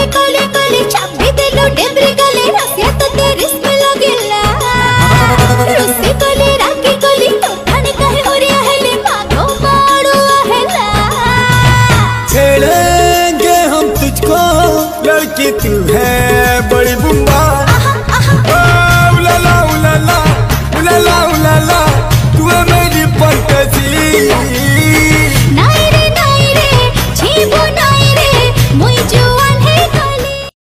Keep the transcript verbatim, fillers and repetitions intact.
कले कले कले छापी देलो डेब्री गले रसिया तो तेरे इसमें लगेला रुसी कले राखी कले तो थाने कहे ओरिया हेले मागो मारो हेला छेड़ेंगे हम तुझको लड़की तू है बड़ी बुम्बा।